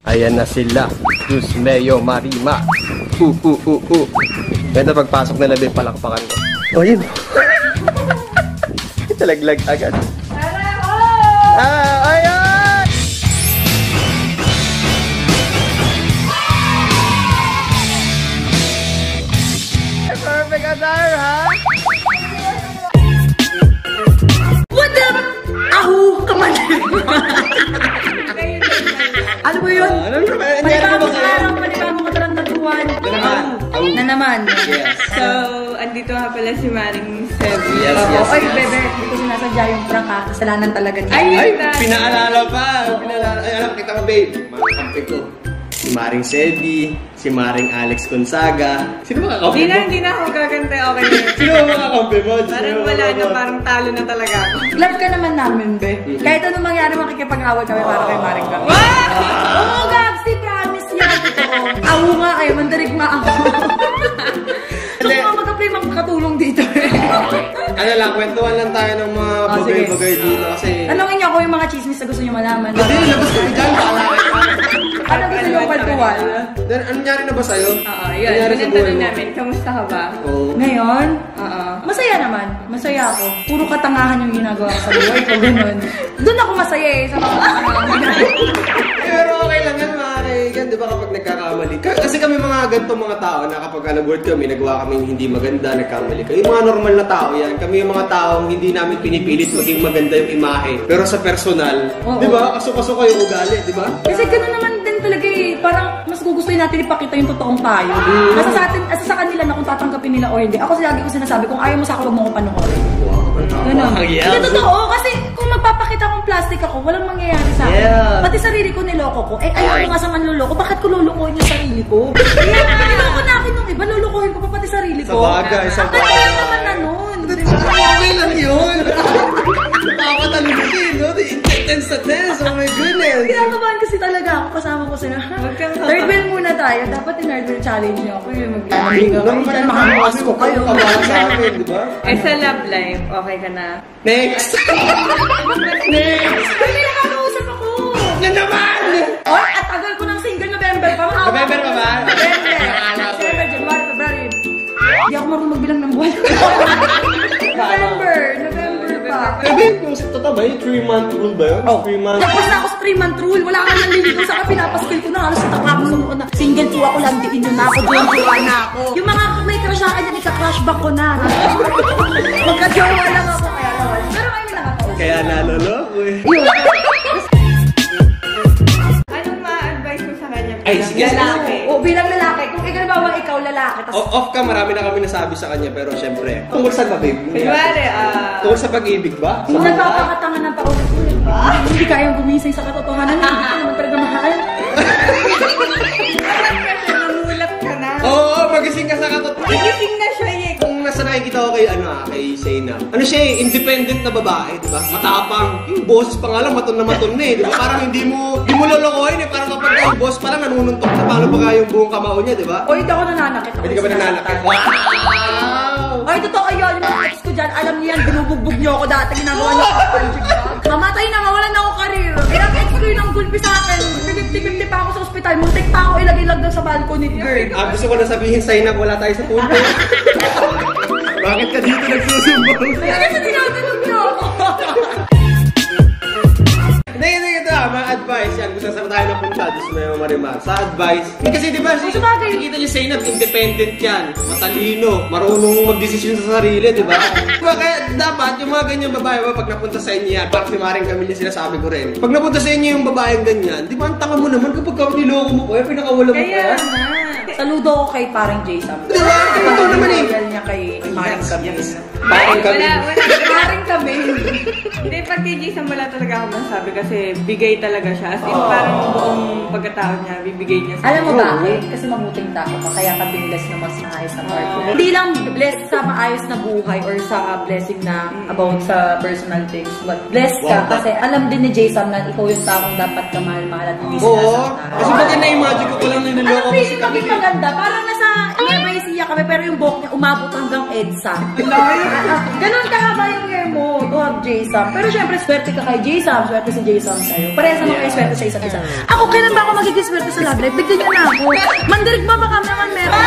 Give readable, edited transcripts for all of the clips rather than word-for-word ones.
Ayan na sila. Diyos Meo Marima. Ganda pagpasok nila din palakpakan ko. Oh, yun. Talaglag agad. Ayan! Perfect attire, ha? What the? Ahu! Kamandir! Ano ba yun? Panibagong araw, panibagong katarantatuan. Na naman. Yes. So, andito nga pala si Maring Sebi. Yes. Oy, bebe, hindi ko sinasadya yung prank ha. Kasalanan talaga niya. Ay, pinaalala pa. Ay, alam, kita ko, babe. Mga kampi ko. Si Maring Sebi, si Maring Alex Gonzaga. Sino ba kakampi mo? Hindi na ako gagante. Okay na. Sino ba kakampi mo? Parang wala na, parang talo na talaga ako. Love ka naman namin, be. Kahit anong mangyari, makikipag-away kami para kay Maring kami. Oo, Gabs, promise yan. Awo nga kayo, mandarig nga ako. Gusto ko mag-apply makakatulong dito. Ano lang, kwentuhan lang tayo ng mga bagay-bagay dito kasi... Tanungin niyo ako yung mga chismis na gusto niyo malaman. Hindi, labas kami dyan. Ano gusto niyo kwentuhan? Then, ano nangyari na ba sa'yo? Oo, yun. Pinantanong namin, kamusta ka ba? Oo. Ngayon? Oo. Masaya naman. Masaya ako. Puro katangahan yung ginagawa ko sa buhay ko. Ganun. Doon ako masaya eh, sa mga katangahan. Pero okay lang yan, mga kaigan. Di ba kapag nagkakamali? Kasi kami mga ganitong mga tao na kapag nag-word kami, nagawa kami hindi maganda, nagkamali kayo. Yung mga normal na tao yan. Kami yung mga taong hindi namin pinipilit maging maganda yung imahe. Pero sa personal, di ba? Kaso-kaso kayo ugali, di ba? Kasi gano'n naman din talaga eh. Parang mas gugustuhin natin ipakita yung totoong tayo. Nasa sa atin, sa kanila na kung tatanggapin nila o hindi. Ako lagi ko sinasabi, kung ayaw mo sa akin, huwag mo ko panoorin. Ganun. Hindi totoo. Kasi kung magpapakita akong plastic ako, walang mangyayari sa akin. Pati sarili ko niloko ko. Eh, ayaw ko nga sa manluloko. Bakit ko lulukohin yung sarili ko? Kaya nga, niloko na akin nung iba. Lulukohin ko pa pati sarili ko. Sa bagay, sa bagay. Ano yung naman na nun? Okay lang yun. Nakakatalungin, no? Intense sa tense. Oh my goodness. Kinakabahan kasi talaga ako. Kasama ko sila. Third wheel muna tayo. Dapat yung third wheel challenge niyo ako. Yung mag-iamig ako. Minsan makamukas ko kayo. Kabahan sa akin, di ba? Eh, sa love life, okay ka na? Next! Next! Ay, may nakakausap ako. Yan naman! Oy, at tagal ko ng single November pa. November pa ba? November. December, January, February. Hindi ako marunong magbilang ng buwan. November pa. Sabi, kung totoo ba yung 3-month rule ba yun? 3 months. Tapos na ako sa 3-month rule. Wala ka nang liligaw sa pinapaskil ko na. Halos sa takapon ko na. Single po ako lang, diin nyo na ako. Jowa na ako. Yung mga may crush sa akin yan, ika-crush back ko na. Magka-jowa lang ako. Kaya naman. Pero ngayon may nakakausap. Kaya naloloko eh. Anong ma-advise mo sa kanya? Ay, sige, Lalaki. O, bilang lalaki. Kung ikaw lalaki. Off ka, marami na kami nasabi sa kanya, pero syempre. Tungkol saan ba, babe? Kunwari, Tungkol sa pag-ibig ba? Sa nagpapakatangan ng paulit-ulit. Hindi kayang gumising sa katotohanan. Hindi ka naman talaga mahal. namulat ka na. Oo, magising ka sa katotohanan. Nagising na siya eh. Kung nasa nakikita ko kay, kay Zainab. Ano siya eh, independent na babae, di ba? Matapang. Yung boses pa nga lang, maton na eh, di ba? Parang hindi mo lolokohin eh. Parang kapag yung boss pa lang, nanununtok na paano ba nga yung buong kamao niya, di ba? O, hindi ako nananakit. Hindi ka ba nananakit? Wow! Ay, totoo yun. Yung mga ex ko dyan, alam niyo yan, binubugbog niyo ako dati. Ginagawa niyo ako punching bag. Mamatay na, mawalan na ako karir. Ilang ex ko yun ang gulpi sa akin. 50-50 pa ako sa ospital. Muntik pa ako ilagay-lag sa balcony, girl. Gusto ko na sabihin, Zainab, wala tayo sa punto. Bakit ka dito nagsusumbong? Kaya kasi tinatanong niyo ako. Hindi, ito mga advice yan. Kung saan tayo napunta, gusto na yung marimar. Sa advice, kasi di ba, nakikita niyo Zainab, independent yan. Matalino, marunong magdesisyon sa sarili, di ba? Kaya dapat, yung mga ganyang babae ba, pag napunta sa inyo yan, parang si Maring Camille sinasabi ko rin. Pag napunta sa inyo yung babaeng ganyan, di ba, ang tanga mo naman kapag niloko mo ko, pinakawala mo Kaya kaya. Saludo ko kay parang Jason. Di ba? Ito naman eh. Loyal niya kay Maring Camille. Maring Camille. Maring Camille. Hindi, pag kay Jason wala talaga ako masabi kasi bigay talaga siya. As in, parang buong pagkatao niya, bibigay niya sa Alam mo bakit? Kasi mabuting tao ka, kaya ka blessed na mas maayos na partner. Hindi lang blessed sa maayos na buhay or sa blessing na about sa personal things. But blessed ka kasi alam din ni Jason na ikaw yung taong dapat ka mahal-mahal at hindi Oo. sinasaktan. Kasi baga na-imagine ko lang na niloko Anong mo si feeling Camille. maging maganda? Parang nasa Nueva Ecija nag-iiyak kami, pero yung buhok niya umabot hanggang EDSA. Ganon kahaba yung hair mo to have J-Sam. Pero syempre, swerte ka kay J-Sam, swerte si J-Sam sa'yo. Parehas naman kayo swerte sa isa't isa. Ako, kailan ba ako magiging swerte sa love life? Bigyan niyo na ako. Mandirig ba baka naman meron?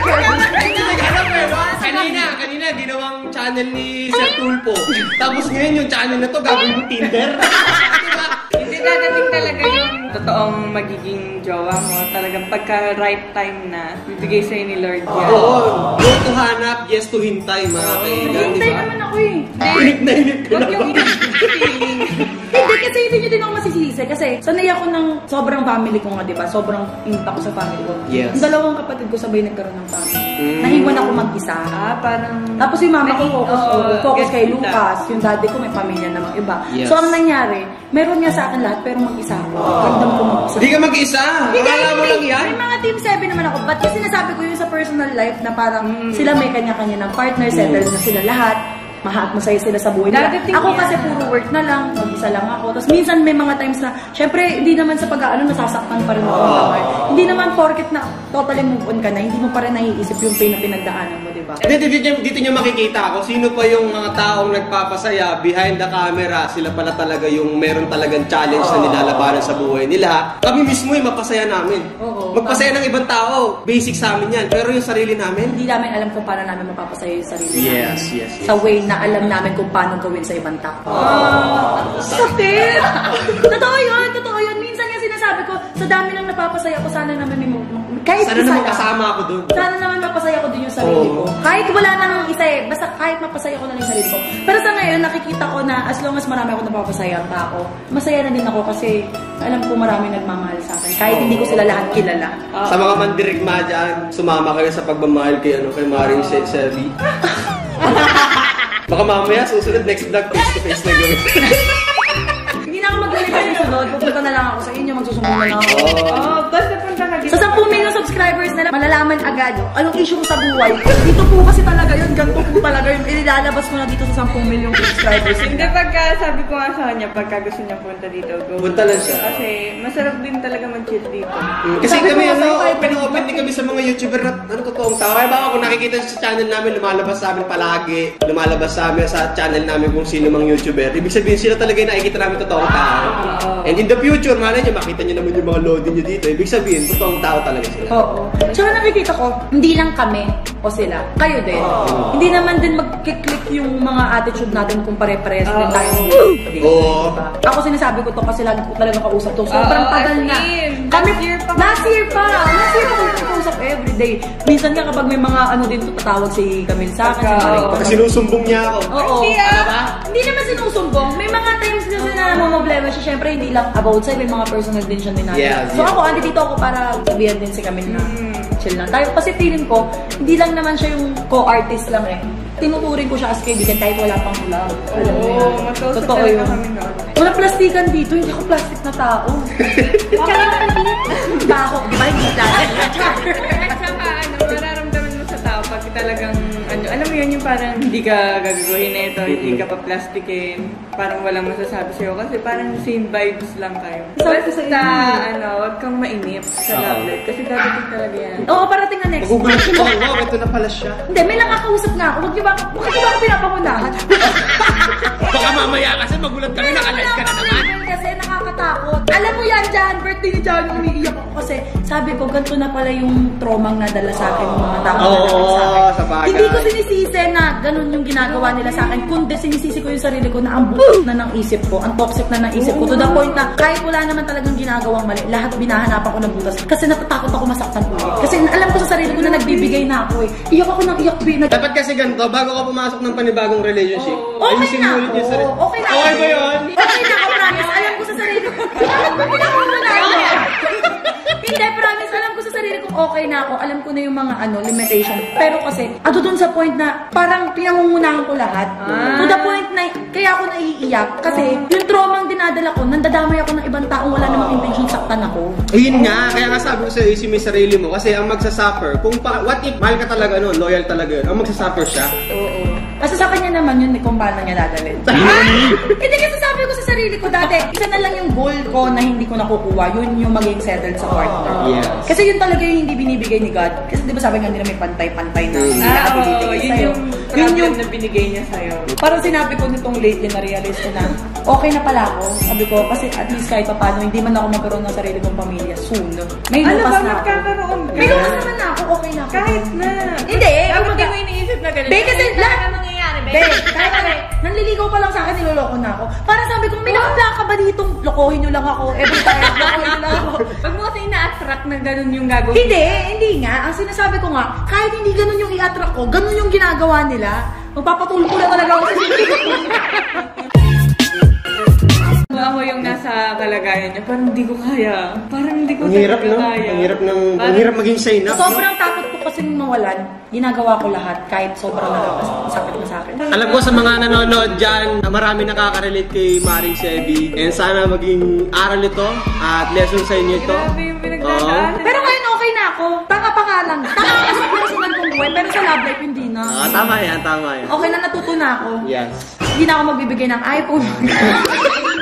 Kanina, ginawang channel ni Sir Tulpo. Tapos ngayon yung channel na to, gagawin yung Tinder. Hindi dadating talaga yung totoong magiging jowa mo. Talagang pagka right time na, bibigay sa'yo ni Lord yan. Oo, go to hanap, yes to hintay, mga kaibigan, di Hintay ba? naman ako eh. Inip na inip ka na Huwag ba? yung feeling. Hindi kasi hindi nyo din ako masisisi. Kasi sanay ako ng sobrang family ko nga, di ba? Sobrang impact ko sa family ko. Yes. Yung dalawang kapatid ko sabay nagkaroon ng family. Nahiwan ako mag-isa. Parang... Tapos yung mama ko focus kay get Lucas. Yung daddy ko may pamilya namang iba. Yes. So ang nangyari, meron niya sa akin lahat pero mag-isa ako. Ramdam ko mag-isa. Hindi ka mag-isa. Akala mo lang yan. May mga team 7 naman ako. But kasi sinasabi ko yun sa personal life na parang sila may kanya-kanya ng partner, settled na sila lahat. Masaya sila sa buhay nila. Dadating Ako yan. kasi puro work na lang, mag-isa lang ako. Tapos minsan may mga times na, syempre, hindi naman sa pag-aano, nasasaktan pa rin ako. Hindi naman porket na totally move on ka na, hindi mo pa rin naiisip yung pain na pinagdaanan mo, di ba? Dito nyo makikita kung sino pa yung mga taong nagpapasaya behind the camera. Sila pala talaga yung meron talagang challenge na nilalabanan sa buhay nila. Kami mismo yung mapasaya namin. Oo. Magpasaya ng ibang tao, basic sa amin yan. Pero yung sarili namin, Hindi namin alam kung paano namin mapapasaya yung sarili Yes, namin. yes. Sa way na alam namin kung paano gawin sa ibang tao. Sakit! Totoo yun. Minsan nga sinasabi ko, sa dami lang napapasaya ko, sana naman may kahit sana isa naman lang. kasama ako dun. Sana naman mapasaya ko din yung sarili ko. Kahit wala nang isa eh, basta kahit mapasaya ko na yung sarili ko. Pero sa ngayon, nakikita ko na as long as marami ako napapasaya ang tao, masaya na din ako kasi alam ko marami nagmamahal sa akin. Kahit hindi ko sila lahat kilala. Sa mga mandirigma dyan, sumama kayo sa pagmamahal kay Maring Selby. Baka mamaya, susunod next vlog, face-to-face na gawin. Hindi na ako maglilipad yung sunod. Pupunta na lang ako sa inyo, magsusumbong na lang ako. Basta punta ka dito. Sa 10 million subscribers na lang, malalaman agad anong issue ko sa buhay. Dito po kasi talaga yun, ganito po talaga yun. Ilalabas ko na dito sa 10 million subscribers. Hindi, pagka sabi ko nga sa kanya, pagka gusto niya punta dito, go. Punta lang siya. Kasi masarap din talaga mag-chill dito. Kasi Sabi kami, ko, kahit open din kami sa mga YouTuber na totoong tao. Kaya baka kung nakikita sa channel namin, lumalabas sa amin palagi. Lumalabas sa amin sa channel namin kung sino mang YouTuber. Ibig sabihin, sila talaga yung nakikita namin totoong tao. And in the future, malay nyo, makita nyo naman yung mga loading nyo dito. Ibig sabihin, totoong tao talaga sila. Oo. Tsaka nakikita ko, hindi lang kami o sila. Kayo din. Hindi naman din mag-click yung mga attitude natin kung pare-pares din tayo. Oo. Diba? Ako sinasabi ko to kasi lagi ko talaga kausap to. Sobrang tagal na. Last year pa. Last year pa ko kausap everyday. Minsan nga kapag may mga ano din tatawag si Camille sa akin. Si Maring Kasi sinusumbong niya ako. Oo. Ano ba? Hindi naman sinusumbong. May mga times kasi na problema siya. Siyempre, hindi lang about sa'yo. May mga personal din siya din natin. Yeah, So yeah. ako, andi dito ako para sabihan din si Camille na chill lang tayo. Kasi feeling ko, hindi lang naman siya yung co-artist lang eh. Tinuturing ko siya as kaibigan kahit wala pang love. Alam mo yun. Matuso Totoo talaga yun. kami noon. Wala plastikan dito. Hindi ako plastic na tao. Diba ako? Di ba hindi plastic? At saka, mararamdaman mo sa tao pag talagang, alam mo yun, yung parang hindi ka gagaguhin na ito, hindi ka pa plastikin, parang walang masasabi sa'yo kasi parang same vibes lang kayo. Sabi ko sa Basta, wag kang mainip sa love life kasi dadating talaga yan. Oo, parating na next. Magugulat siya. Wow, ito na pala siya. Hindi, may nakakausap nga ako. Huwag niyo ba ako pinapangunahan? Baka mamaya kasi magulat kami, nakalive ka na naman. Kasi nakakatakot. Alam mo yan, Jan, birthday ni Jan, umiiyak ako kasi sabi ko, ganito na pala yung traumang nadala sa akin ng mga tao na sa akin. sa bagay. Hindi ko sinisisi na ganun yung ginagawa nila sa akin, kundi sinisisi ko yung sarili ko na ang butot na ng isip ko, ang toxic na ng isip ko, to the point na kahit wala naman talagang ginagawang mali, lahat binahanapan ko ng butas. Kasi natatakot ako masaktan ulit. Kasi alam ko sa sarili ko na nagbibigay na ako eh. Iyak ako ng iyak, Dapat kasi ganito, bago ka pumasok ng panibagong relationship, Okay ayusin na mo ulit yung ako. sarili. Okay na Okay ako. ba yun? Okay na ako, promise. Alam ko sa sarili ko. Hindi, promise. Alam ko sa sarili ko okay na ako. Alam ko na yung mga limitation. Pero kasi, ato dun sa point na parang pinangungunahan ko lahat. To the point na, kaya ako naiiyak. Kasi yung trauma ang dinadala ko, nandadamay ako ng ibang taong wala namang intention saktan ako. Ayun nga, kaya nga sabi ko sa'yo, isin mo yung sarili mo. Kasi ang magsasuffer, what if mahal ka talaga loyal talaga yun, ang magsasuffer siya. Oo. Kasi sa kanya naman yun kung paano niya dadalhin. Hindi kasi sabi ko sa sarili ko dati, isa na lang yung goal ko na hindi ko nakukuha, yun yung maging settled sa partner. Yes. Kasi yun talaga yung hindi binibigay ni God. Kasi di ba sabi nga nila may pantay-pantay na Yun yung problem na binigay niya sa'yo. Parang sinabi ko nitong lately na realize ko na okay na pala ako. Sabi ko, kasi at least kahit pa paano, hindi man ako magkaroon ng sarili kong pamilya soon. May Ano lupas ba, na ako. magkakaroon ka? May lupas naman na ako, okay na ako. Kahit na. Hindi, Dapat kumbaga- di mo iniisip na ganun. Be, kasi lahat na mangyayari, be. Be, nanliligaw pa lang sa akin, niloloko na ako. Parang sabi ko, may nakapla ka ba ditong lokohin nyo lang ako every time, lokohin nyo lang ako. Pag mo kasi ina-attract na ganun yung gagawin. Hindi nga. Ang sinasabi ko nga, kahit hindi ganun yung i-attract ko, ganun yung ginagawa nila. Magpapatuloy ko na talaga ako sa Ako yung nasa kalagayan niya, parang hindi ko kaya. Parang hindi ko Ang hirap, no? kaya. Ang hirap maging say na. Sobrang takot ko kasing mawalan. Ginagawa ko lahat kahit sobrang sakit na sa akin. Alam ko sa mga nanonood dyan, na marami nakaka-relate kay Maring Sebi. And sana maging aral ito at lesson sa inyo ito. Grabe yung pinagdadaanan. Pero ngayon okay na ako. Tanga pa nga lang. Tanga ako sa personal kong buhay. Pero sa love life, hindi na. Tama yan, tama yan. Okay na natuto na ako. Yes. Hindi na ako magbibigay ng iPhone.